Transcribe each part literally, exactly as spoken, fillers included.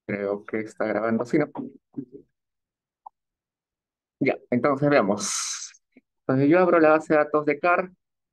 Creo que está grabando, sí, ¿no? Ya, entonces veamos. Entonces yo abro la base de datos de C A R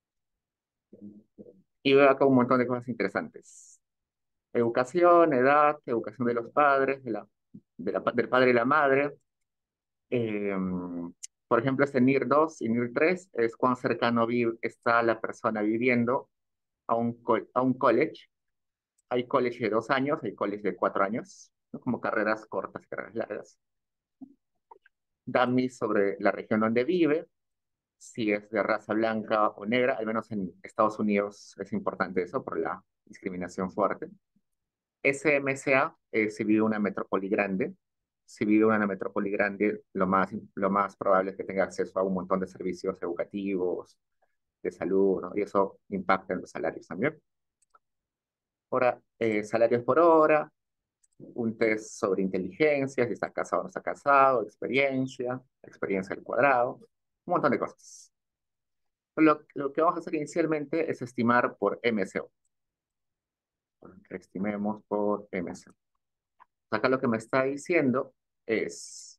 y veo acá un montón de cosas interesantes. Educación, edad, educación de los padres, de la, de la- del padre y la madre. Eh, por ejemplo, este N I R dos y N I R tres es cuán cercano vi- está la persona viviendo a un, co- a un college. Hay college de dos años, hay college de cuatro años, ¿no? Como carreras cortas, carreras largas. Dummies sobre la región donde vive, si es de raza blanca o negra, al menos en Estados Unidos es importante eso por la discriminación fuerte. S M S A, eh, si vive en una metrópoli grande, si vive en una metrópoli grande, lo más, lo más probable es que tenga acceso a un montón de servicios educativos, de salud, ¿no? Y eso impacta en los salarios también. Ahora, eh, salarios por hora, un test sobre inteligencia, si está casado o no está casado, experiencia, experiencia al cuadrado, un montón de cosas. Lo, lo que vamos a hacer inicialmente es estimar por M C O. Estimemos por M C O. Acá lo que me está diciendo es,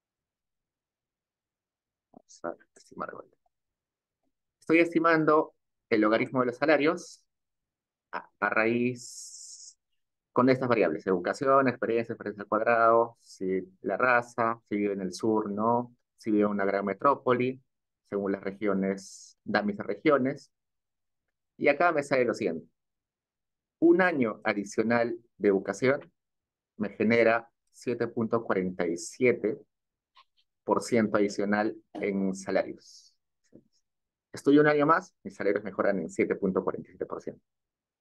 vamos a estimar, estoy estimando el logaritmo de los salarios a, a raíz con estas variables: educación, experiencia, experiencia al cuadrado, si la raza, si vive en el sur, no, si vive en una gran metrópoli, según las regiones, dan mis regiones. Y acá me sale lo siguiente: un año adicional de educación me genera siete punto cuarenta y siete por ciento adicional en salarios. Estudio un año más, mis salarios mejoran en siete punto cuarenta y siete por ciento.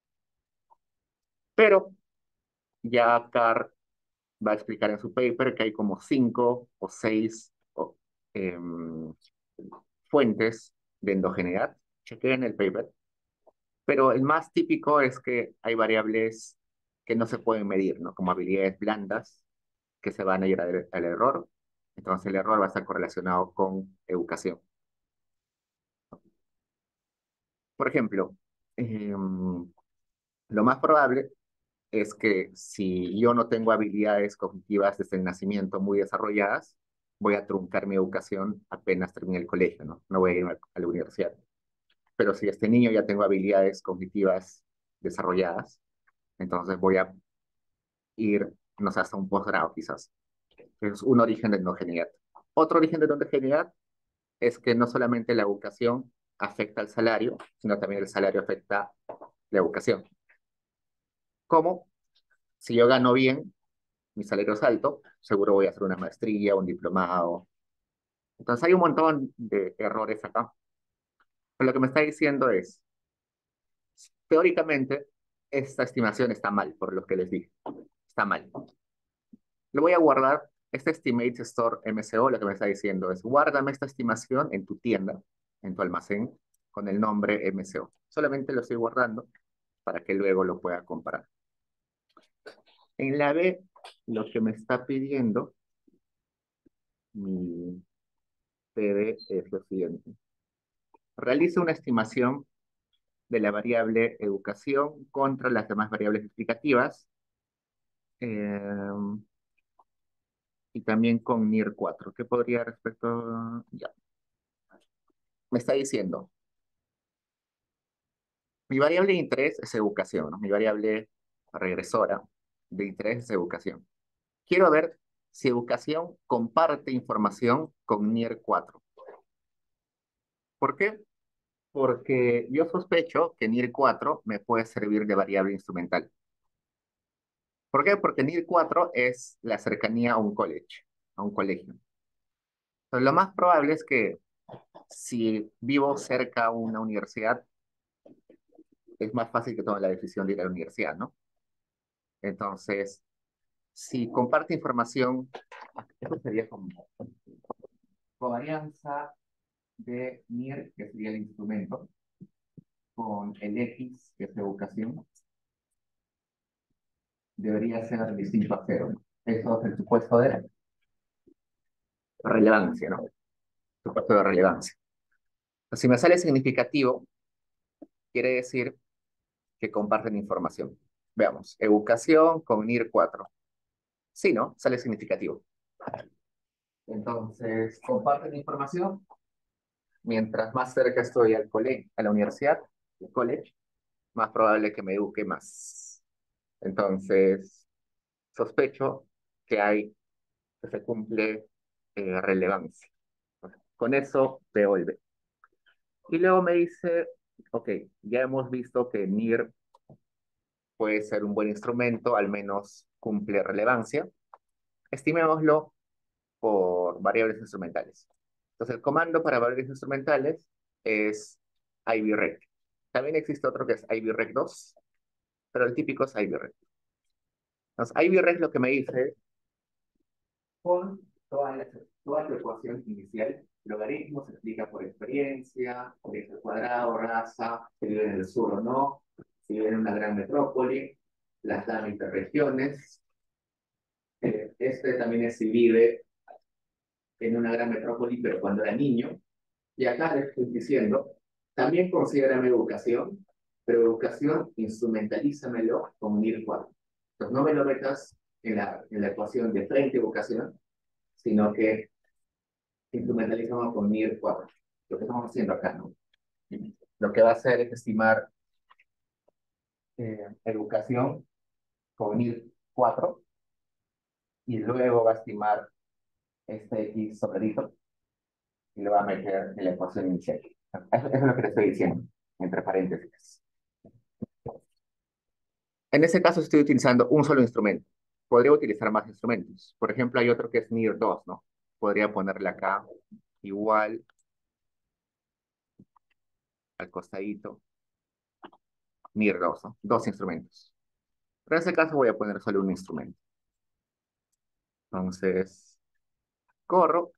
Pero ya Carr va a explicar en su paper que hay como cinco o seis o, em, fuentes de endogeneidad. Chequeen el paper. Pero el más típico es que hay variables que no se pueden medir, ¿no? Como habilidades blandas que se van a ir al, al error. Entonces el error va a estar correlacionado con educación. Por ejemplo, eh, lo más probable es que si yo no tengo habilidades cognitivas desde el nacimiento muy desarrolladas, voy a truncar mi educación apenas termine el colegio, ¿no? No voy a ir a a la universidad. Pero si este niño ya tengo habilidades cognitivas desarrolladas, entonces voy a ir, no sé, hasta un posgrado quizás. Es un origen de endogeneidad. Otro origen de endogeneidad es que no solamente la educación afecta al salario, sino también el salario afecta la educación. ¿Cómo? Si yo gano bien, mi salario es alto, seguro voy a hacer una maestría, un diplomado. Entonces hay un montón de errores acá. Pero lo que me está diciendo es, teóricamente, esta estimación está mal, por lo que les dije. Está mal. Le voy a guardar este Estimate Store M C O. Lo que me está diciendo es, guárdame esta estimación en tu tienda, en tu almacén, con el nombre M C O. Solamente lo estoy guardando para que luego lo pueda comparar. En la B, lo que me está pidiendo mi P D es lo siguiente. Realice una estimación de la variable educación contra las demás variables explicativas, eh, y también con N I R cuatro. ¿Qué podría respecto? Ya. Me está diciendo, mi variable de interés es educación, ¿no? Mi variable regresora de interés es educación. Quiero ver si educación comparte información con N I R cuatro. ¿Por qué? Porque yo sospecho que N I R cuatro me puede servir de variable instrumental. ¿Por qué? Porque N I R cuatro es la cercanía a un college, a un colegio. Entonces, lo más probable es que si vivo cerca a una universidad, es más fácil que tome la decisión de ir a la universidad, ¿no? Entonces, si comparte información, esto sería como covarianza de N I R, que sería el instrumento, con el X, que es educación, debería ser distinto a cero, ¿no? Eso es el supuesto de relevancia, ¿no? Supuesto de relevancia. Entonces, si me sale significativo, quiere decir que comparten información. Veamos, educación con N I R cuatro. Sí, ¿no? Sale significativo. Entonces, comparten información. Mientras más cerca estoy al colegio, a la universidad, al college, más probable que me eduque más. Entonces, sospecho que hay, que se cumple eh, relevancia. Con eso veo el B. Y luego me dice, ok, ya hemos visto que N I R puede ser un buen instrumento, al menos cumple relevancia. Estimémoslo por variables instrumentales. Entonces, el comando para variables instrumentales es ivrec. También existe otro que es ivrec dos, pero el típico es ivrec. Entonces, ivrec lo que me dice, pon toda, la, toda tu ecuación inicial, logaritmo se explica por experiencia, x al cuadrado, raza, si vive en el sur o no, si vive en una gran metrópoli, las dan interregiones. Eh, este también es si vive en una gran metrópoli, pero cuando era niño. Y acá le estoy diciendo, también considera mi educación, pero educación instrumentalízamelo con N I R cuatro. Entonces no me lo metas en la, en la ecuación de frente educación, sino que instrumentalízamelo con N I R cuatro. Lo que estamos haciendo acá, ¿no? Lo que va a hacer es estimar eh, educación con N I R cuatro y luego va a estimar este X sobredito y lo va a meter en la ecuación inicial. Eso, eso es lo que le estoy diciendo, entre paréntesis. En ese caso estoy utilizando un solo instrumento. Podría utilizar más instrumentos. Por ejemplo, hay otro que es N I R dos, ¿no? Podría ponerle acá igual al costadito N I R dos, ¿no? Dos instrumentos. Pero en ese caso voy a poner solo un instrumento. Entonces, corro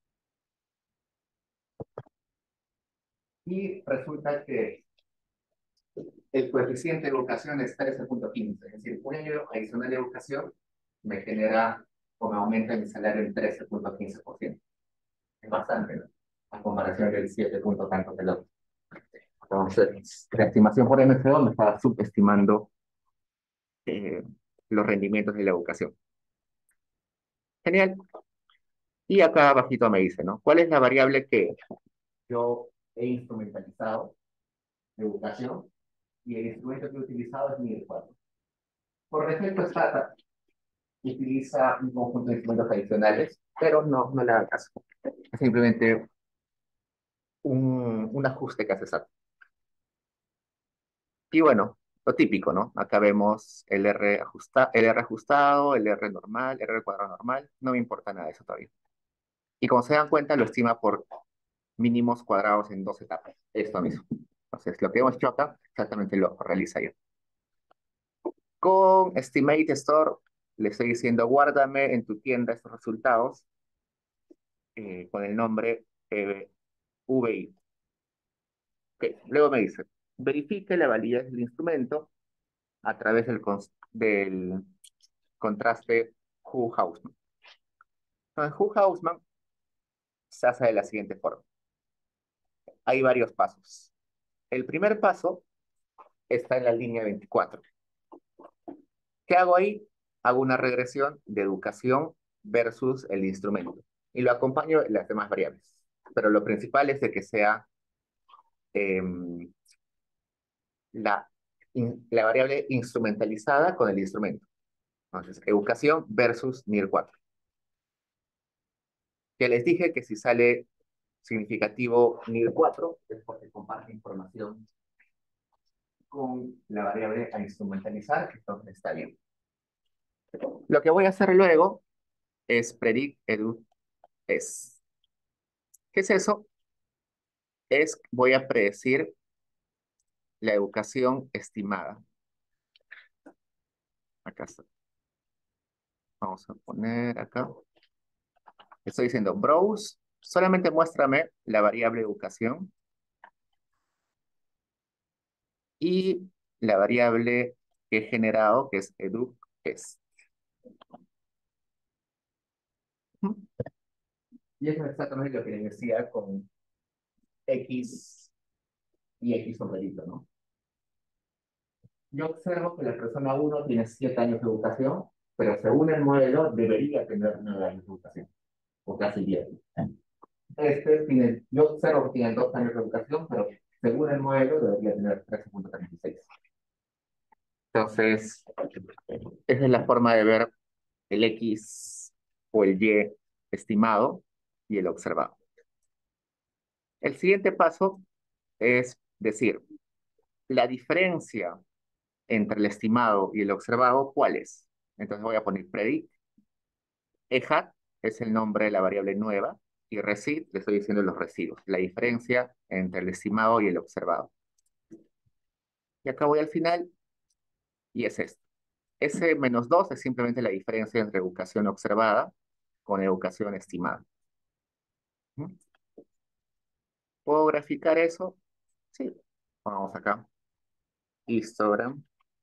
y resulta que el coeficiente de educación es trece punto quince. Es decir, un año adicional de educación me genera o me aumenta mi salario en trece punto quince por ciento. Es bastante, ¿no? A comparación del siete punto tanto del otro. Entonces, la estimación por M C O me está subestimando eh, los rendimientos de la educación. Genial. Y acá abajito me dice, ¿no? ¿Cuál es la variable que yo he instrumentalizado de educación? Y el instrumento que he utilizado es N I R cuatro. Por defecto, Stata utiliza un conjunto de instrumentos adicionales, pero no, no le haga caso. Es simplemente un, un ajuste que hace Stata. Y bueno, lo típico, ¿no? Acá vemos el R, ajusta, el R ajustado, el R normal, el R cuadrado normal. No me importa nada de eso todavía. Y como se dan cuenta, lo estima por mínimos cuadrados en dos etapas. Esto mismo. Entonces, lo que hemos hecho acá, exactamente lo realiza yo. Con Estimate Store, le estoy diciendo, guárdame en tu tienda estos resultados eh, con el nombre eh, V I. Okay. Luego me dice, verifique la validez del instrumento a través del, del contraste Hu-Hausman. Entonces, Hu-Hausman se hace de la siguiente forma. Hay varios pasos. El primer paso está en la línea veinticuatro. ¿Qué hago ahí? Hago una regresión de educación versus el instrumento. Y lo acompaño en las demás variables. Pero lo principal es de que sea eh, la, in, la variable instrumentalizada con el instrumento. Entonces, educación versus N I R cuatro. Ya les dije que si sale significativo N I R cuatro es porque comparte información con la variable a instrumentalizar, que entonces está bien. Lo que voy a hacer luego es predict edu es. ¿Qué es eso? Es voy a predecir la educación estimada. Acá está. Vamos a poner acá. Estoy diciendo browse, solamente muéstrame la variable educación y la variable que he generado, que es edu, es. Y eso es exactamente lo que les decía con X y X sobredito, ¿no? Yo observo que la persona uno tiene siete años de educación pero según el modelo debería tener nueve años de educación, o casi diez. Este tiene, yo observo que tiene dos años de educación, pero según el modelo debería tener trece punto treinta y seis. Entonces, esa es la forma de ver el X o el Y estimado y el observado. El siguiente paso es decir, la diferencia entre el estimado y el observado, ¿cuál es? Entonces voy a poner predict. E hat es el nombre de la variable nueva y recid le estoy diciendo los residuos, la diferencia entre el estimado y el observado. Y acá voy al final y es esto. Ese menos dos es simplemente la diferencia entre educación observada con educación estimada. ¿Mm? ¿Puedo graficar eso? Sí. Vamos acá. Histogram.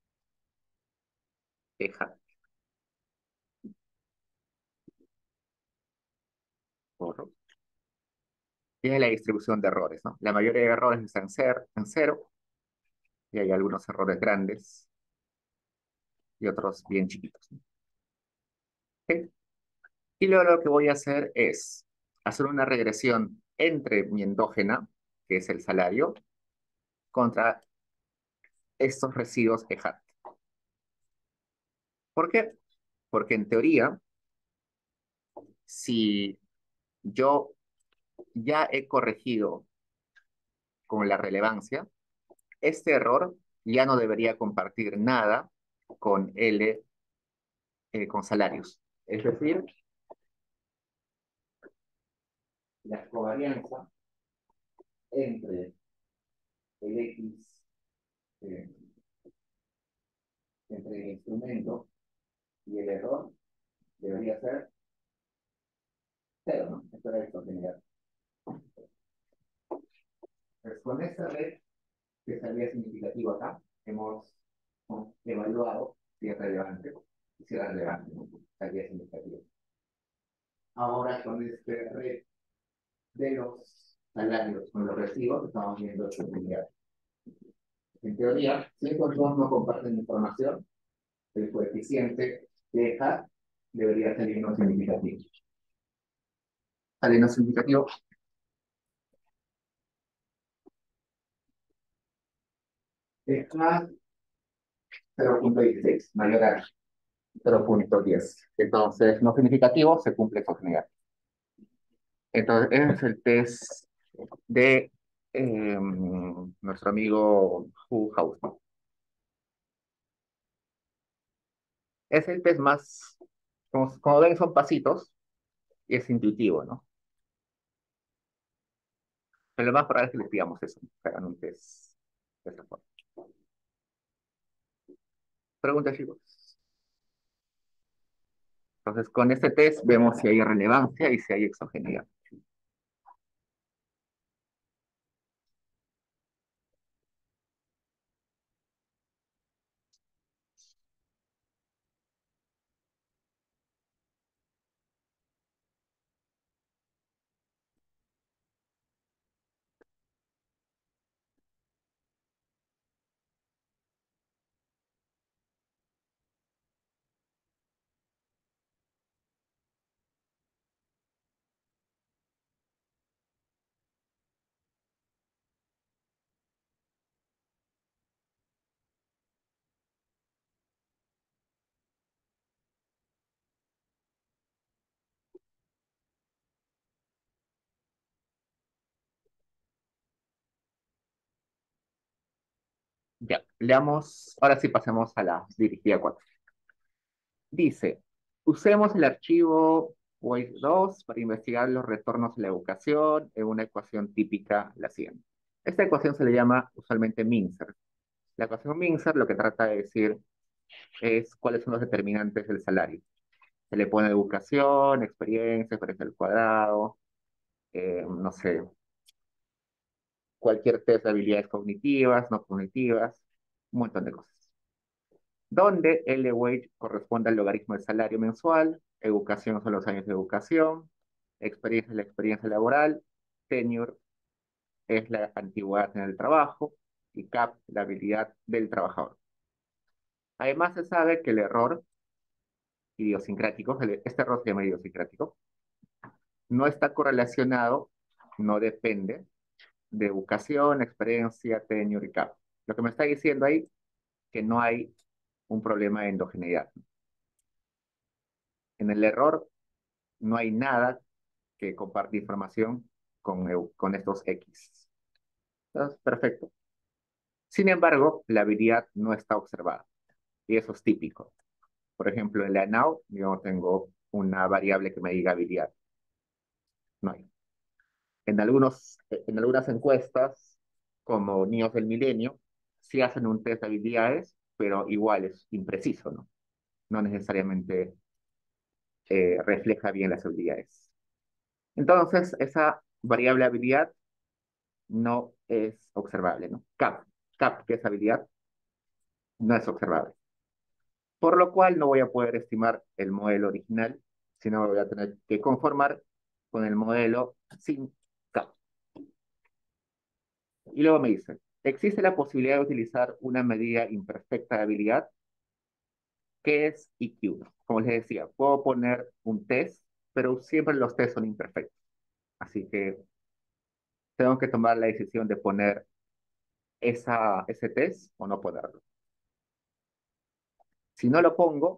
E hat. Borro. Y es la distribución de errores, ¿no? La mayoría de errores están cer- en cero y hay algunos errores grandes y otros bien chiquitos, ¿no? ¿Ok? Y luego lo que voy a hacer es hacer una regresión entre mi endógena, que es el salario, contra estos residuos E hat. ¿Por qué? Porque en teoría, si yo ya he corregido con la relevancia, este error ya no debería compartir nada con L, eh, con salarios. Es decir, la covarianza entre el X, eh, entre el instrumento y el error debería ser cero, ¿no? Esto era esto general. Pues con esta red, que salía significativo acá, hemos ¿no? evaluado si es relevante, si era relevante, ¿no? Salía significativo. Ahora con este red de los salarios, con los recibos, estamos viendo su utilidad. En teoría, si estos dos no comparten información, el coeficiente de hat debería salir no significativo. Sale no significativo. Es hat cero punto dieciséis, mayor a cero punto diez. Entonces, no significativo se cumple con general. Entonces, ese es el test de eh, nuestro amigo Hu House. Es el test más, como, como ven, son pasitos y es intuitivo, ¿no? Pero lo más probable es que les pidamos eso, que hagan un test de esa forma. Preguntas, chicos. Entonces, con este test vemos si hay relevancia y si hay exogeneidad. Ya, leamos, ahora sí pasemos a la dirigida cuatro. Dice, usemos el archivo weight dos para investigar los retornos de la educación en una ecuación típica, la siguiente. Esta ecuación se le llama usualmente Mincer. La ecuación Mincer lo que trata de decir es cuáles son los determinantes del salario. Se le pone educación, experiencia, experiencia al cuadrado, eh, no sé, cualquier test de habilidades cognitivas, no cognitivas, un montón de cosas. Donde L wage corresponde al logaritmo del salario mensual, educación son los años de educación, experiencia es la experiencia laboral, tenure es la antigüedad en el trabajo y cap la habilidad del trabajador. Además se sabe que el error idiosincráticos, el- este error se llama idiosincrático, no está correlacionado, no depende de educación, experiencia, tenure y cap. Lo que me está diciendo ahí que no hay un problema de endogeneidad. En el error no hay nada que compartir información con, eu- con estos X. Entonces, perfecto. Sin embargo, la habilidad no está observada y eso es típico. Por ejemplo, en la now yo no tengo una variable que me diga habilidad. No hay. En algunos, en algunas encuestas, como Niños del Milenio, sí hacen un test de habilidades, pero igual es impreciso, ¿no? No necesariamente eh, refleja bien las habilidades. Entonces, esa variable habilidad no es observable, ¿no? Cap, cap, que es habilidad, no es observable. Por lo cual no voy a poder estimar el modelo original, sino me voy a tener que conformar con el modelo sin cap. Y luego me dice, ¿existe la posibilidad de utilizar una medida imperfecta de habilidad? ¿Qué es I Q? Como les decía, puedo poner un test, pero siempre los tests son imperfectos. Así que tengo que tomar la decisión de poner esa, ese test o no ponerlo. Si no lo pongo,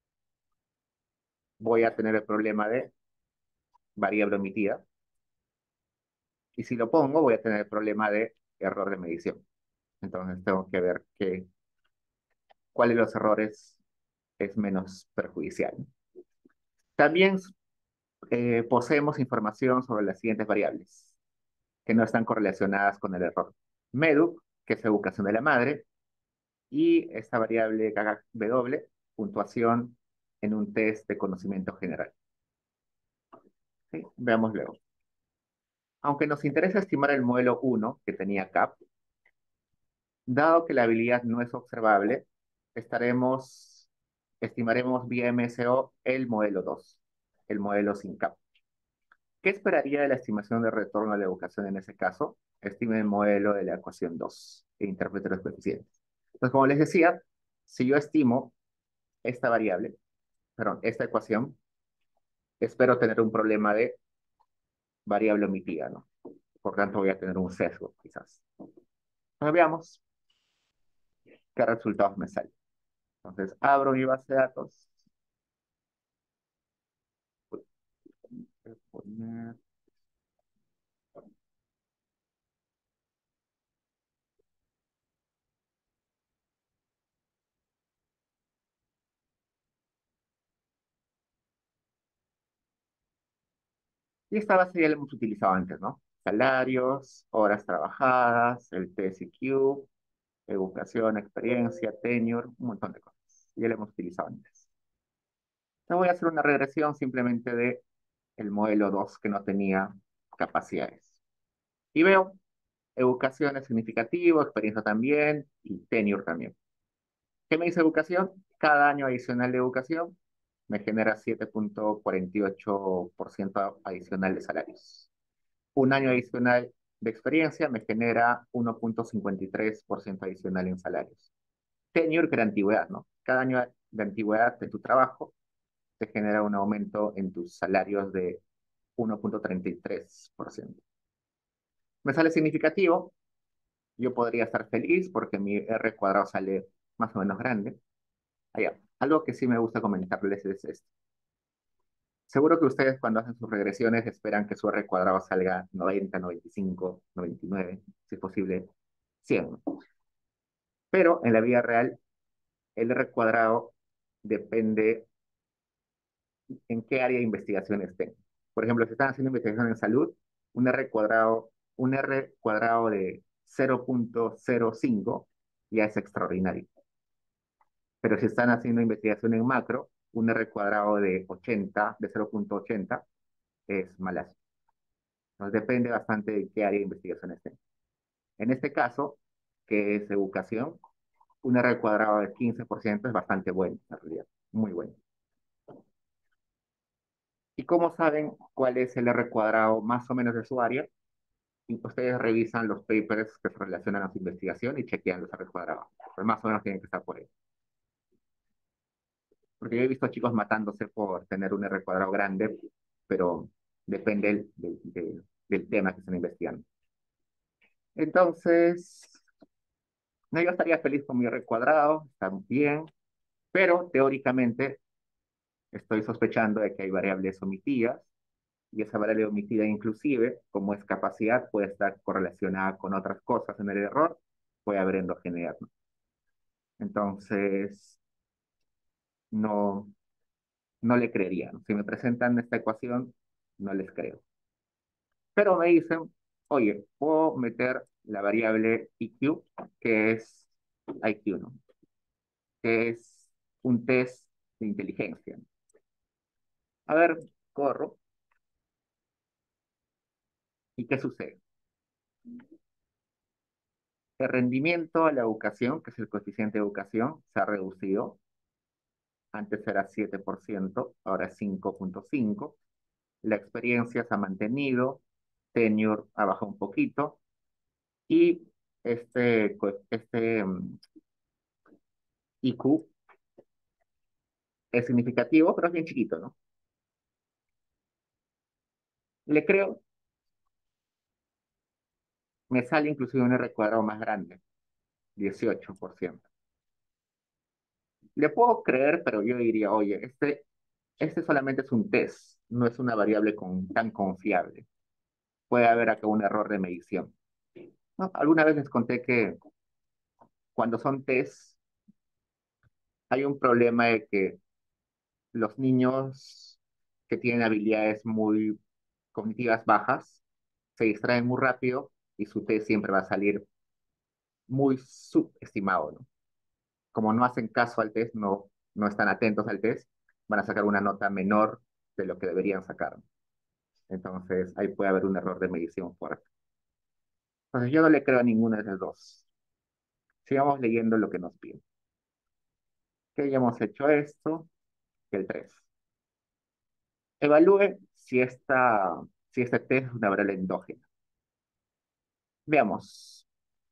voy a tener el problema de variable omitida. Y si lo pongo, voy a tener el problema de error de medición. Entonces tengo que ver qué, cuál de los errores es menos perjudicial. También eh, poseemos información sobre las siguientes variables que no están correlacionadas con el error. MEDUC, que es educación de la madre, y esta variable W, puntuación en un test de conocimiento general. ¿Sí? Veamos luego. Aunque nos interesa estimar el modelo uno, que tenía cap, dado que la habilidad no es observable, estaremos, estimaremos vía M S O el modelo dos, el modelo sin cap. ¿Qué esperaría de la estimación de retorno a la educación en ese caso? Estime el modelo de la ecuación dos e interprete los coeficientes. Entonces, como les decía, si yo estimo esta variable, perdón, esta ecuación, espero tener un problema de variable omitida, ¿no? Por tanto, voy a tener un sesgo, quizás. Entonces, veamos qué resultados me salen. Entonces, abro mi base de datos. Voy a poner- Y esta base ya la hemos utilizado antes, ¿no? Salarios, horas trabajadas, el T S Q, educación, experiencia, tenure, un montón de cosas. Ya la hemos utilizado antes. Entonces voy a hacer una regresión simplemente de el modelo dos que no tenía capacidades. Y veo educación es significativo, experiencia también y tenure también. ¿Qué me dice educación? Cada año adicional de educación me genera siete punto cuarenta y ocho por ciento adicional de salarios. Un año adicional de experiencia me genera uno punto cincuenta y tres por ciento adicional en salarios. Tenure, que era antigüedad, ¿no? Cada año de antigüedad de tu trabajo te genera un aumento en tus salarios de uno punto treinta y tres por ciento. Me sale significativo, yo podría estar feliz porque mi R cuadrado sale más o menos grande. Allá. Algo que sí me gusta comentarles es esto. Seguro que ustedes cuando hacen sus regresiones esperan que su R cuadrado salga noventa, noventa y cinco, noventa y nueve, si es posible cien. Pero en la vida real, el R cuadrado depende en qué área de investigación estén. Por ejemplo, si están haciendo investigación en salud, un R cuadrado, un R cuadrado de cero punto cero cinco ya es extraordinario. Pero si están haciendo investigación en macro, un R cuadrado de ochenta, de cero punto ochenta, es malazo. Entonces depende bastante de qué área de investigación estén. En este caso, que es educación, un R cuadrado de quince por ciento es bastante bueno, en realidad, muy bueno. ¿Y cómo saben cuál es el R cuadrado más o menos de su área? Y ustedes revisan los papers que se relacionan a su investigación y chequean los R cuadrados. Pues más o menos tienen que estar por ahí. Porque yo he visto chicos matándose por tener un R cuadrado grande, pero depende del, del, del- del tema que están investigando. Entonces, no, yo estaría feliz con mi R cuadrado, está bien, pero teóricamente estoy sospechando de que hay variables omitidas, y esa variable omitida inclusive, como es capacidad, puede estar correlacionada con otras cosas en el error, puede haber endogeneidad, ¿no? Entonces, no, no le creería, ¿no? Si me presentan esta ecuación, no les creo. Pero me dicen, oye, puedo meter la variable I Q, que es I Q, ¿no? Que es un test de inteligencia, ¿no? A ver, corro, ¿y qué sucede? El rendimiento a la educación, que es el coeficiente de educación, se ha reducido. Antes era siete por ciento, ahora es cinco punto cinco. La experiencia se ha mantenido, tenure ha bajado un poquito y este, co- este mm, I Q es significativo, pero es bien chiquito, ¿no? Le creo, me sale inclusive un R cuadrado más grande, dieciocho por ciento. Le puedo creer, pero yo diría, oye, este, este solamente es un test, no es una variable con, tan confiable. Puede haber acá un error de medición. ¿No? Alguna vez les conté que cuando son test hay un problema de que los niños que tienen habilidades muy cognitivas bajas se distraen muy rápido y su test siempre va a salir muy subestimado, ¿no? Como no hacen caso al test, no, no están atentos al test, van a sacar una nota menor de lo que deberían sacar. Entonces, ahí puede haber un error de medición fuerte. Entonces, yo no le creo a ninguna de las dos. Sigamos leyendo lo que nos piden. Que ya hemos hecho esto, que el tres. Evalúe si, esta, si este test es una variable endógena. Veamos.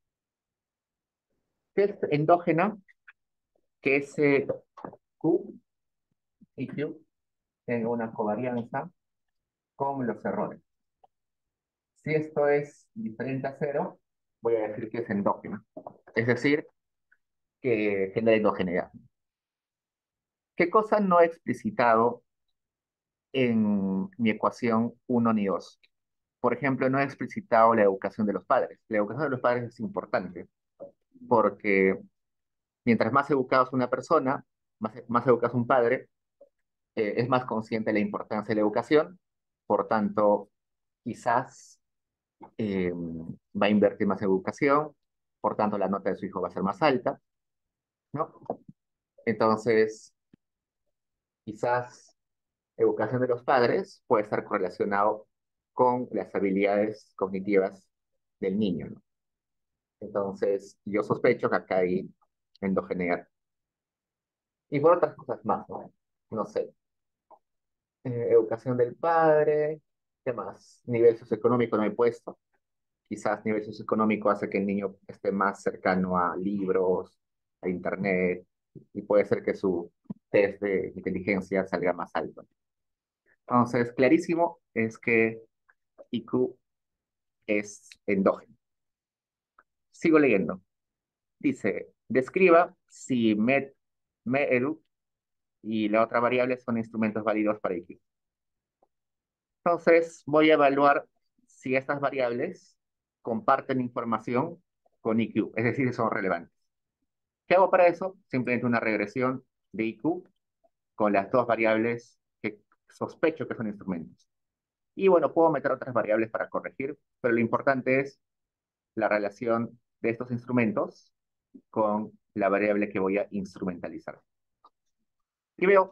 Test endógena, que es eh, Q y Q, tenga una covarianza con los errores. Si esto es diferente a cero, voy a decir que es endógena. Es decir, que genera endogeneidad. ¿Qué cosa no he explicitado en mi ecuación uno ni dos? Por ejemplo, no he explicitado la educación de los padres. La educación de los padres es importante porque mientras más educado es una persona, más, más educado es un padre, eh, es más consciente de la importancia de la educación, por tanto, quizás eh, va a invertir más en educación, por tanto, la nota de su hijo va a ser más alta, ¿no? Entonces, quizás educación de los padres puede estar correlacionado con las habilidades cognitivas del niño, ¿no? Entonces, yo sospecho que acá hay endogeneidad. Y por otras cosas más, ¿no? No sé, eh, educación del padre, ¿qué más? Nivel socioeconómico no he puesto. Quizás nivel socioeconómico hace que el niño esté más cercano a libros, a internet, y puede ser que su test de inteligencia salga más alto. Entonces, clarísimo es que I Q es endógeno. Sigo leyendo. Dice, describa si Med, MERU y la otra variable son instrumentos válidos para I Q. Entonces, voy a evaluar si estas variables comparten información con I Q, es decir, si son relevantes. ¿Qué hago para eso? Simplemente una regresión de I Q con las dos variables que sospecho que son instrumentos. Y bueno, puedo meter otras variables para corregir, pero lo importante es la relación de estos instrumentos con la variable que voy a instrumentalizar. Y veo,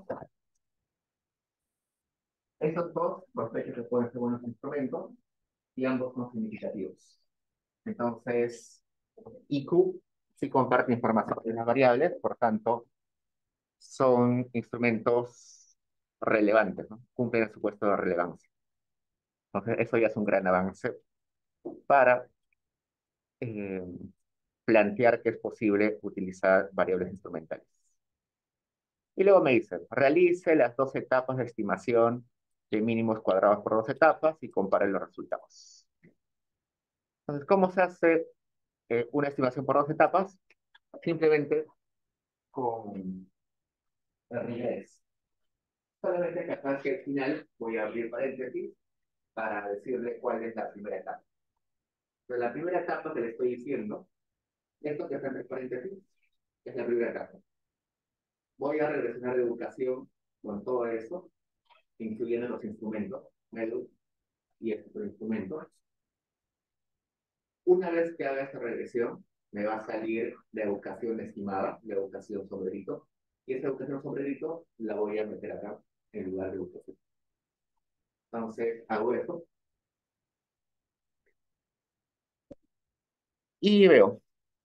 estos dos sospecho que pueden ser buenos instrumentos y ambos son significativos. Entonces, I Q sí comparte información de las variables, por tanto, son instrumentos relevantes, ¿no? Cumplen el supuesto de relevancia. Entonces, eso ya es un gran avance para eh, plantear que es posible utilizar variables instrumentales. Y luego me dice, realice las dos etapas de estimación de mínimos cuadrados por dos etapas y compare los resultados. Entonces, ¿cómo se hace eh, una estimación por dos etapas? Simplemente con rigidez. Solamente que acá hacia el final voy a abrir paréntesis para decirle cuál es la primera etapa. Pero la primera etapa que le estoy diciendo, esto que está en el paréntesis, es la primera etapa. Voy a regresar de educación con todo esto, incluyendo los instrumentos, Medu y estos instrumentos. Una vez que haga esta regresión, me va a salir la educación estimada, la educación sombrerito, y esa educación sombrerito la voy a meter acá en lugar de educación. Entonces, hago esto y veo.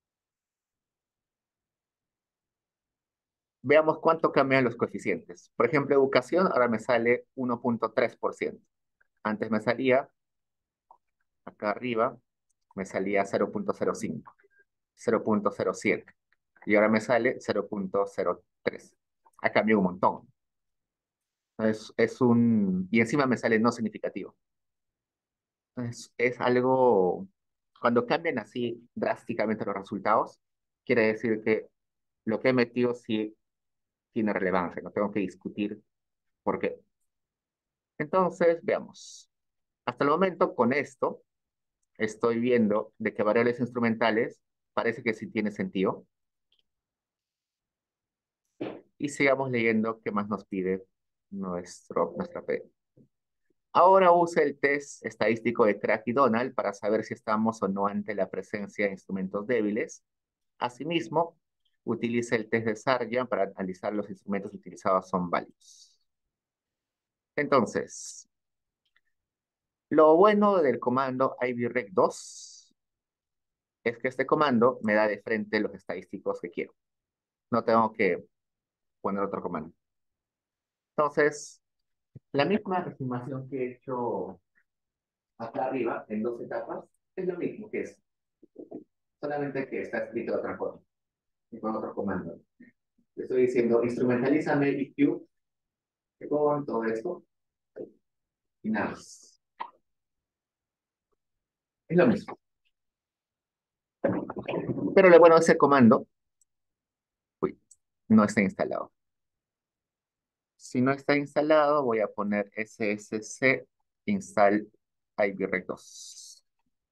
Veamos cuánto cambian los coeficientes. Por ejemplo, educación ahora me sale uno punto tres por ciento. Antes me salía, acá arriba, me salía cero punto cero cinco, cero punto cero siete. Y ahora me sale cero punto cero tres. Ha cambiado un montón. Es, es un... Y encima me sale no significativo. Es, es algo... Cuando cambian así drásticamente los resultados, quiere decir que lo que he metido sí tiene relevancia. No tengo que discutir por qué. Entonces, veamos. Hasta el momento, con esto, estoy viendo de que variables instrumentales parece que sí tiene sentido. Y sigamos leyendo qué más nos pide nuestro, nuestra P. Ahora use el test estadístico de Crack y Donald para saber si estamos o no ante la presencia de instrumentos débiles. Asimismo, utilice el test de Sargent para analizar los instrumentos utilizados son válidos. Entonces, lo bueno del comando I V rec dos es que este comando me da de frente los estadísticos que quiero. No tengo que poner otro comando. Entonces, la misma estimación que he hecho acá arriba, en dos etapas, es lo mismo que es, solamente que está escrito de otra forma, y con otro comando. Le estoy diciendo, instrumentalízame E Q con todo esto, y nada más. Es lo mismo. Pero lo bueno de ese comando, uy, no está instalado. Si no está instalado, voy a poner ssc install I V rec dos.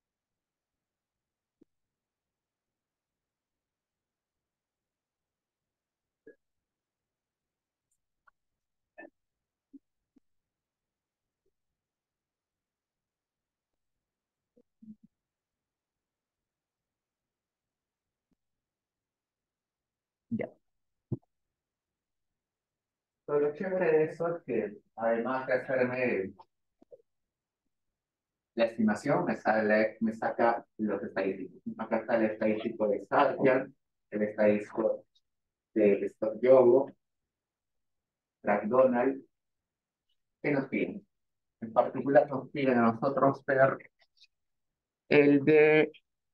Ya. Pero lo chévere de eso es que además de hacerme la estimación, me, sale, me saca los estadísticos. Acá está el estadístico de Sargent, el estadístico de Stock Yogo, McDonald's. ¿Qué nos piden? En particular nos piden a nosotros ver el de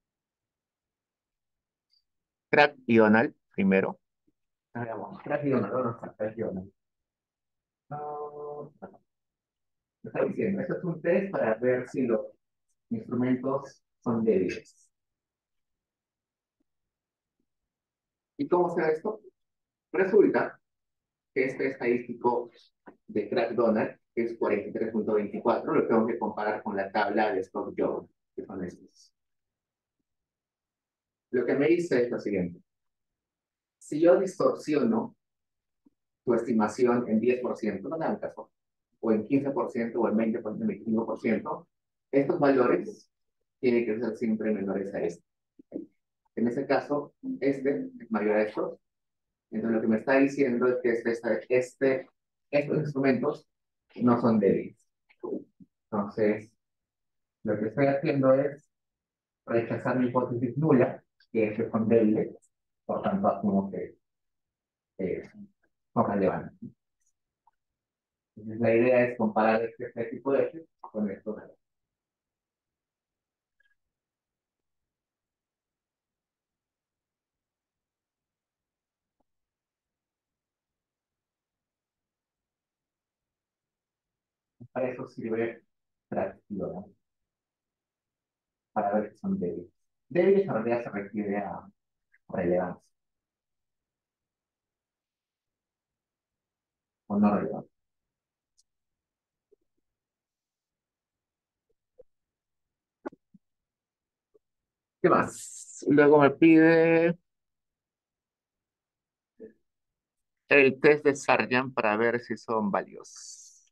Crack y Donald primero. Veamos, Crack y Donald, ¿dónde está Crack y Donald? No, me está diciendo, esto es un test para ver si los instrumentos son débiles. ¿Y cómo será esto? Resulta que este estadístico de Crack Donald es cuarenta y tres punto veinticuatro, lo tengo que comparar con la tabla de Stock Job, que son estos. Lo que me dice es lo siguiente. Si yo distorsiono tu estimación en diez por ciento, no me dan caso, o en quince por ciento, o en veinte por ciento, en veinticinco por ciento, estos valores tienen que ser siempre menores a este. En ese caso, este es mayor a estos. Entonces, lo que me está diciendo es que este, este, este, estos instrumentos no son débiles. Entonces, lo que estoy haciendo es rechazar mi hipótesis nula, que es que son débiles, por tanto, asumo que eh, son relevantes. Entonces, la idea es comparar este, este tipo de hechos con estos. Para eso sirve tracción, para ver si son débiles. Débiles en realidad se refiere a relevancia o no relevancia. ¿Qué más? Luego me pide el test de Sargent para ver si son valiosos.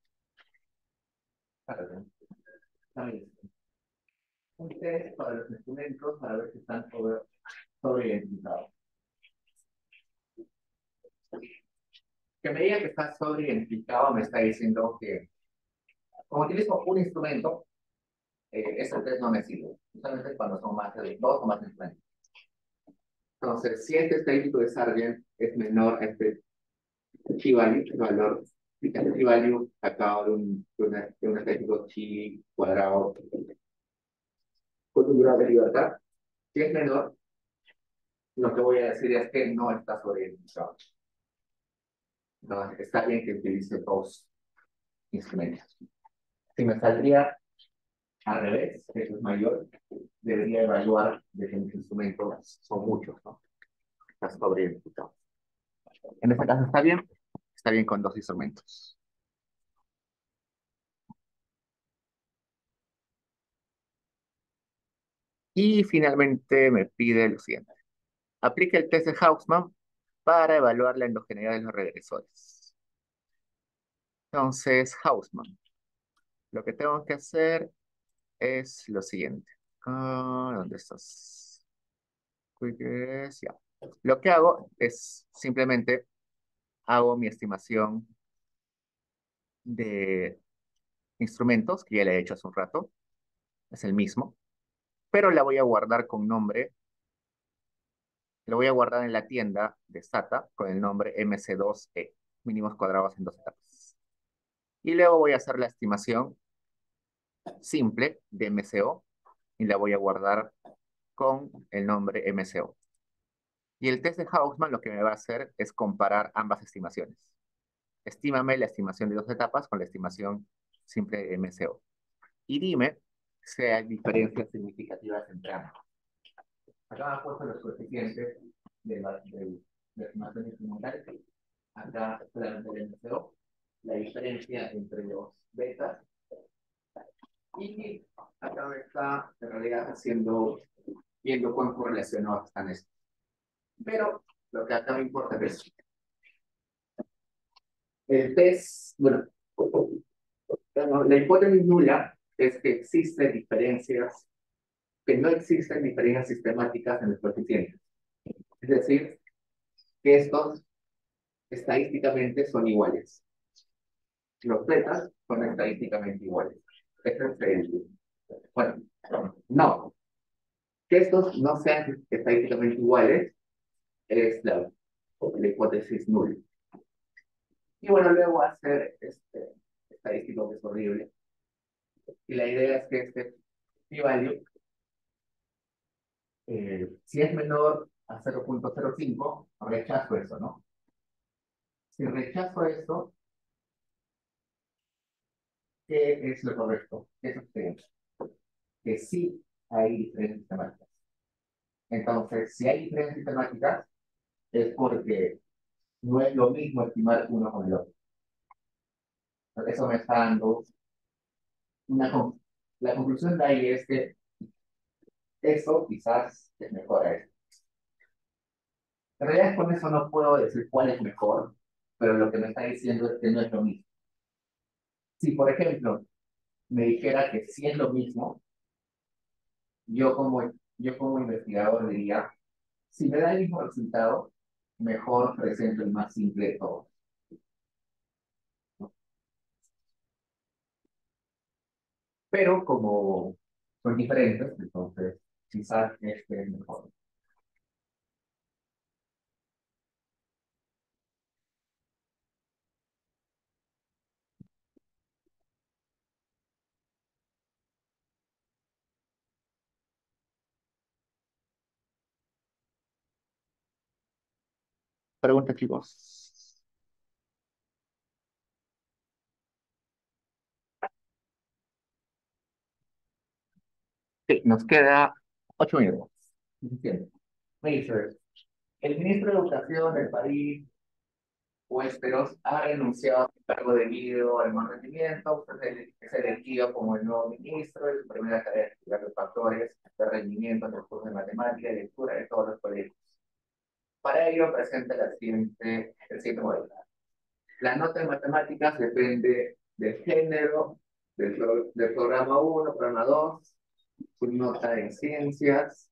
Sargent, está bien. Un test para los instrumentos para ver si están sobre, sobreidentificados. Que me diga que está sobreidentificado me está diciendo que, como utilizo un instrumento, eh, ese test no me sirve. Justamente cuando son más de dos o más instrumentos. Entonces, si este estadístico de Sargent es menor a este chi-value, el valor de este chi-value sacado de un, de, una, de un estadístico chi cuadrado con un grado de libertad, si es menor, lo que voy a decir es que no está sobreidentificado. Entonces, está bien que utilice dos instrumentos. Si me saldría al revés, que eso es mayor, debería evaluar de que mis instrumentos son muchos, ¿no? Está sobreidentificado. En este caso está bien, está bien con dos instrumentos. Y finalmente me pide lo siguiente. Aplica el test de Haussmann para evaluar la endogeneidad de los regresores. Entonces, Haussmann, lo que tengo que hacer es lo siguiente. Ah, ¿dónde estás? Quickest, ya. Lo que hago es simplemente hago mi estimación de instrumentos, que ya le he hecho hace un rato, es el mismo, pero la voy a guardar con nombre, lo voy a guardar en la tienda de SATA con el nombre M C dos E, mínimos cuadrados en dos etapas. Y luego voy a hacer la estimación simple de M C O y la voy a guardar con el nombre M C O. Y el test de Haussmann lo que me va a hacer es comparar ambas estimaciones. Estímame la estimación de dos etapas con la estimación simple de M C O. Y dime si hay diferencias significativas entre ambas. Acá me he puesto los coeficientes de la, de, de estimación instrumental. Acá solamente el M C O. La diferencia entre los betas. Y acá me está en realidad haciendo, viendo cuán correlacionados están estos. Pero lo que acá me importa es el test, bueno, la hipótesis nula es que existen diferencias, que no existen diferencias sistemáticas en los coeficientes. Es decir, que estos estadísticamente son iguales. Los betas son estadísticamente iguales. Ese es el, bueno, no, que estos no sean estadísticamente iguales es la, la hipótesis nula. Y bueno, luego hacer este estadístico que es horrible. Y la idea es que este p-value, eh, si es menor a cero punto cero cinco, rechazo eso, ¿no? Si rechazo eso, ¿qué es lo correcto? ¿Qué sucede? Que sí hay diferencias sistemáticas. Entonces, si hay diferencias sistemáticas, es porque no es lo mismo estimar uno con el otro. Eso me está dando una... con- La conclusión de ahí es que eso quizás es mejor a esto. En realidad con eso no puedo decir cuál es mejor, pero lo que me está diciendo es que no es lo mismo. Si, por ejemplo, me dijera que sí es lo mismo, yo como, yo como investigador diría, si me da el mismo resultado, mejor presento el más simple de todos. Pero como son diferentes, entonces quizás este es mejor. Pregunta, chicos. Nos queda ocho minutos. Suficiente. Me dice, el ministro de Educación del país Westeros ha renunciado a su cargo debido al mal rendimiento, pues él es elegido como el nuevo ministro y su primera tarea es estudiar los factores de rendimiento en los cursos de matemática y lectura de todos los colegios. Para ello presenta la siguiente, el siguiente modelo. La nota de matemáticas depende del género, del, pro- del programa uno, programa dos, su nota en ciencias,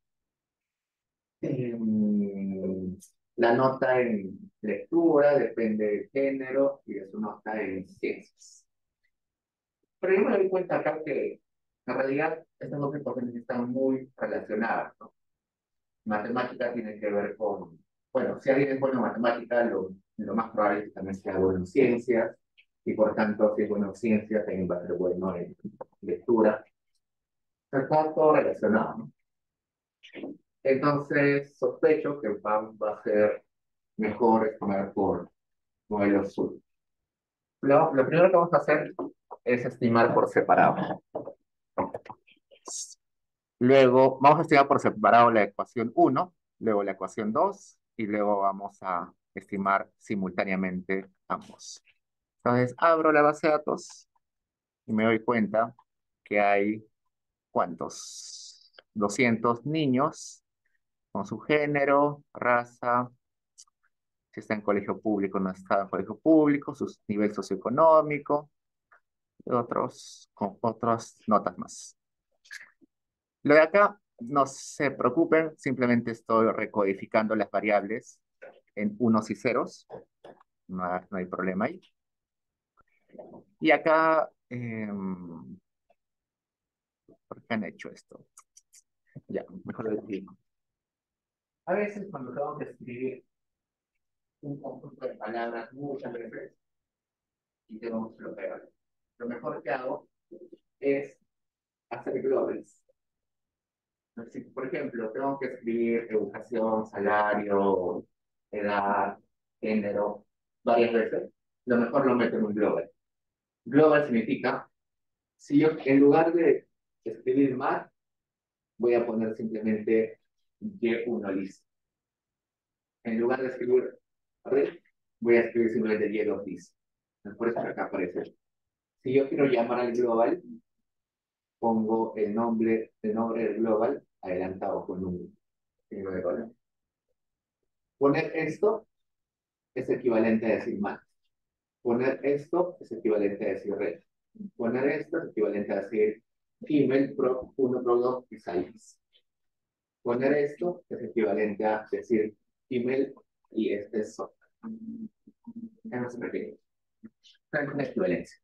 em, la nota en lectura depende del género y de su nota en ciencias. Pero yo me doy cuenta acá que en realidad estas dos importantes están muy relacionadas, ¿no? Matemática tiene que ver con, bueno, si alguien es bueno en matemática, lo, lo más probable es que también sea bueno en ciencias, y por tanto, si es bueno en ciencias, también va a ser bueno en lectura. Está todo relacionado, ¿no? Entonces, sospecho que va, va a ser mejor estimar por modelo sur. Lo, lo primero que vamos a hacer es estimar por separado. Luego vamos a estimar por separado la ecuación uno, luego la ecuación dos y luego vamos a estimar simultáneamente ambos. Entonces abro la base de datos y me doy cuenta que hay ¿cuántos? doscientos niños con su género, raza, si está en colegio público, no está en colegio público, su nivel socioeconómico, y otros, con otras notas más. Lo de acá, no se preocupen, simplemente estoy recodificando las variables en unos y ceros, no, hay no hay problema ahí. Y acá, eh, ¿por qué han hecho esto? Ya, mejor lo explico. A veces cuando tengo que escribir un conjunto de palabras muchas veces y tengo que bloquear, lo mejor que hago es hacer globals. Si, por ejemplo, tengo que escribir educación, salario, edad, género, varias veces, lo mejor lo meto en un global. Global significa, si yo en lugar de escribir más, voy a poner simplemente Y uno listo. En lugar de escribir red, voy a escribir simplemente Y dos listo. Por eso que acá aparece. Si yo quiero llamar al global, pongo el nombre, el nombre del global adelantado con un signo de color. Poner esto es equivalente a decir más. Poner esto es equivalente a decir red. Poner esto es equivalente a decir email, pro uno, pro dos y size. Poner esto es equivalente a decir email y este es software. No se refiere. Es una equivalencia.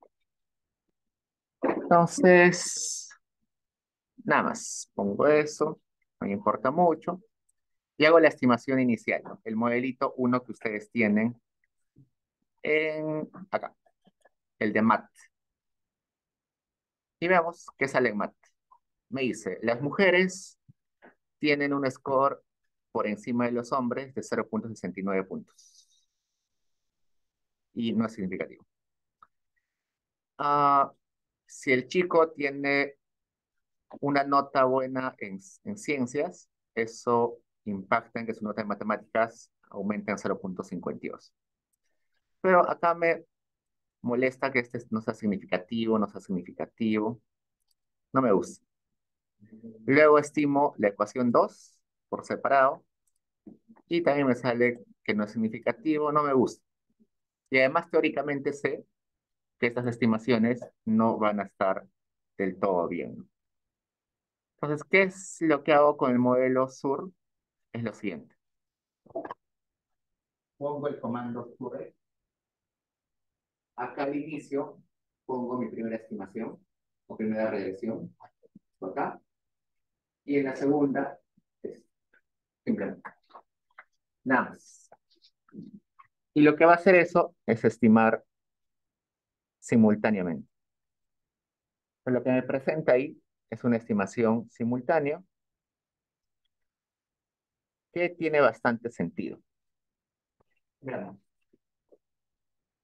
Entonces, nada más. Pongo eso. No me importa mucho. Y hago la estimación inicial, ¿no? El modelito uno que ustedes tienen en acá, el de M A T. Y veamos qué sale en M A T. Me dice, las mujeres tienen un score por encima de los hombres de cero punto sesenta y nueve puntos. Y no es significativo. Ah, si el chico tiene una nota buena en, en ciencias, eso impacta en que su nota de matemáticas aumente en cero punto cincuenta y dos. Pero acá me molesta que este no sea significativo, no sea significativo. No me gusta. Luego estimo la ecuación dos por separado y también me sale que no es significativo, no me gusta. Y además teóricamente sé que estas estimaciones no van a estar del todo bien. Entonces, ¿qué es lo que hago con el modelo sur? Es lo siguiente. Pongo el comando sur. Acá al inicio pongo mi primera estimación o primera regresión. Acá. Y en la segunda es simplemente nada más. Y lo que va a hacer eso es estimar simultáneamente. Pues lo que me presenta ahí es una estimación simultánea que tiene bastante sentido. Veamos.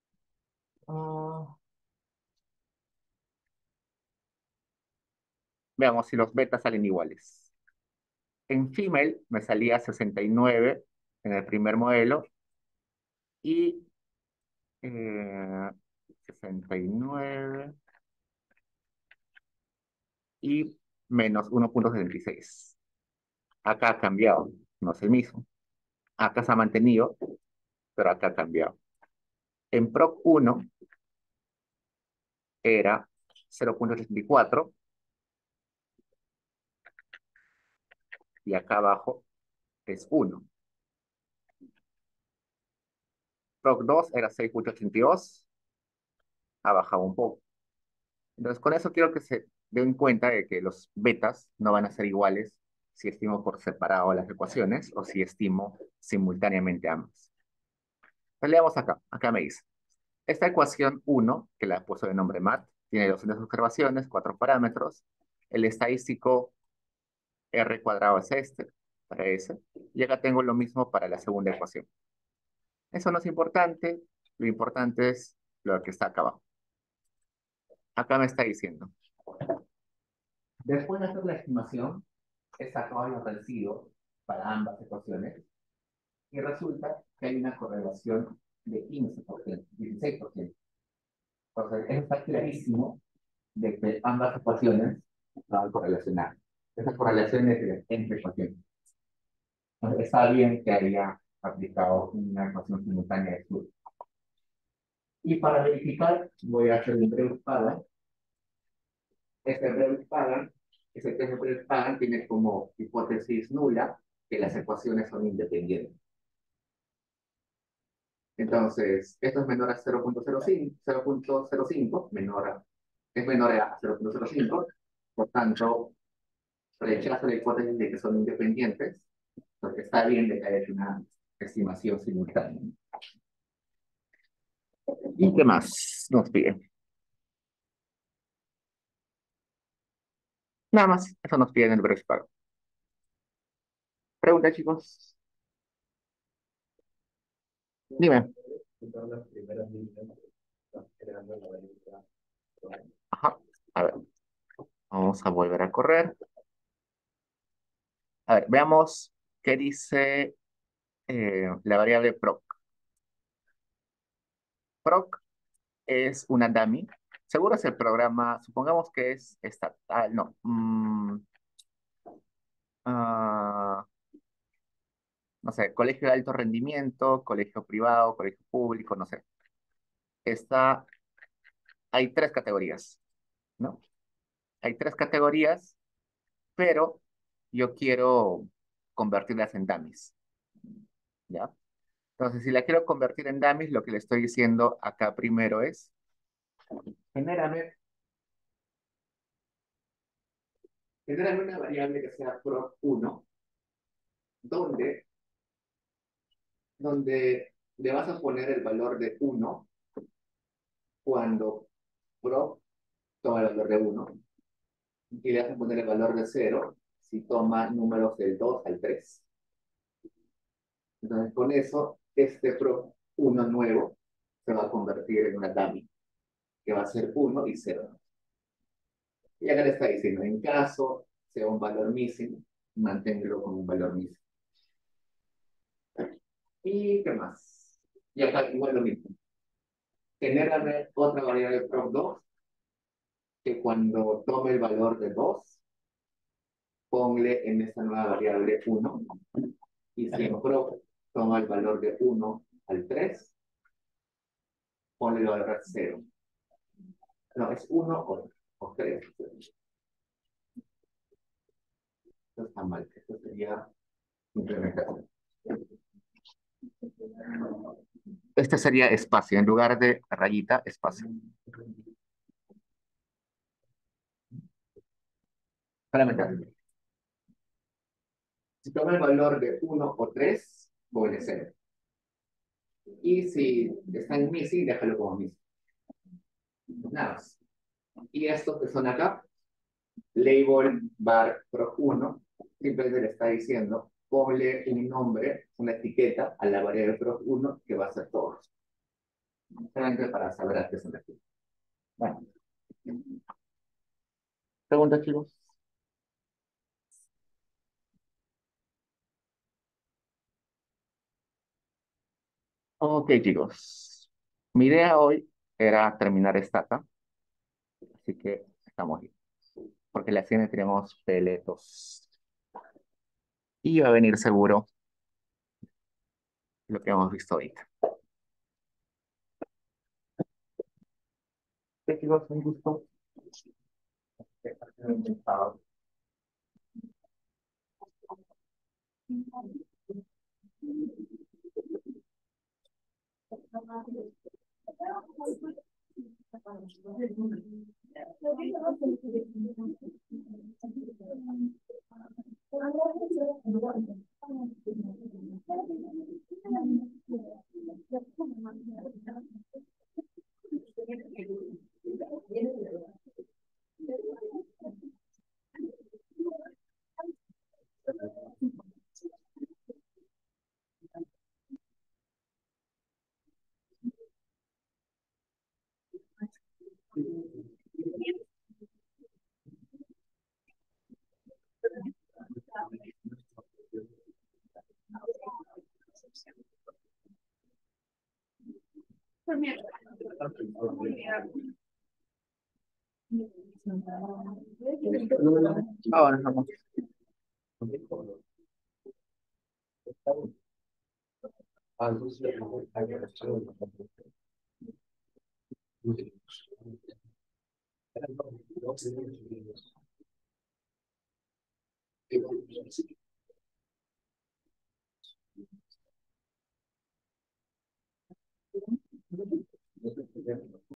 Ah, Veamos si los betas salen iguales. En female me salía sesenta y nueve en el primer modelo y eh, sesenta y nueve y menos uno punto setenta y seis. Acá ha cambiado, no es el mismo. Acá se ha mantenido, pero acá ha cambiado. En Proc uno era cero punto setenta y cuatro y acá abajo es uno. Proc dos era seis punto ochenta y dos, ha bajado un poco. Entonces, con eso quiero que se den cuenta de que los betas no van a ser iguales si estimo por separado las ecuaciones o si estimo simultáneamente ambas. Entonces, leamos acá. Acá me dice, esta ecuación uno, que la he puesto de nombre mat, tiene doscientas observaciones, cuatro parámetros. El estadístico R cuadrado es este, para ese. Y acá tengo lo mismo para la segunda ecuación. Eso no es importante, lo importante es lo que está acá abajo. Acá me está diciendo, después de hacer la estimación, he sacado los residuos para ambas ecuaciones y resulta que hay una correlación de quince por ciento, dieciséis por ciento. Entonces, eso está clarísimo de que ambas ecuaciones van a correlacionar. Esa correlación es de entre ecuaciones. Entonces, está bien que haya aplicado una ecuación simultánea de estudio. Y para verificar, voy a hacer un breve pattern. Este breve pattern, ese breve pattern tiene como hipótesis nula que las ecuaciones son independientes. Entonces, esto es menor a cero punto cero cinco, cero punto cero cinco, menor a, es menor a cero punto cero cinco, por tanto, rechazo la hipótesis de que son independientes, porque está bien de que haya una estimación simultánea. ¿Y qué más nos piden? Nada más, eso nos piden el breve pago. Pregunta, chicos. Dime. Ajá. A ver, vamos a volver a correr. A ver, veamos qué dice eh, la variable proc. Proc es una dummy. Seguro es el programa, supongamos que es estatal, no. mm, ah, no sé, colegio de alto rendimiento, colegio privado, colegio público, no sé. Está, hay tres categorías, ¿no? Hay tres categorías, pero yo quiero convertirlas en dummies, ¿ya? Entonces, si la quiero convertir en dummies, lo que le estoy diciendo acá primero es, genérame, genérame una variable que sea proc uno, donde, donde le vas a poner el valor de uno cuando proc toma el valor de uno y le vas a poner el valor de cero si toma números del dos al tres. Entonces, con eso, este proc uno nuevo se va a convertir en una dummy, que va a ser uno y cero. Y acá le está diciendo, en caso sea un valor missing, manténlo como un valor missing. ¿Y qué más? Y acá igual lo mismo. Genérame otra variable proc dos que cuando tome el valor de dos, ponle en esta nueva variable uno. Y si en proc toma el valor de uno al tres, ponle el valor cero. No, es uno o, o tres. Esto está mal. Esto sería implementación. Este sería espacio, en lugar de rayita, espacio. Solamente. Si toma el valor de uno o tres, pone cero. Y si está en missing, déjalo como missing. Nada más. Y estos que son acá, label bar proc uno, simplemente le está diciendo, ponle un nombre, una etiqueta a la variable proc uno que va a ser todos. Solamente para saber a qué se refiere. Bueno. ¿Preguntas, chicos? Ok, chicos. Mi idea hoy era terminar esta acá, así que estamos bien. Porque la siguiente tenemos peletos. Y va a venir seguro lo que hemos visto ahorita. Ok, chicos, un gusto. Ahora vamos.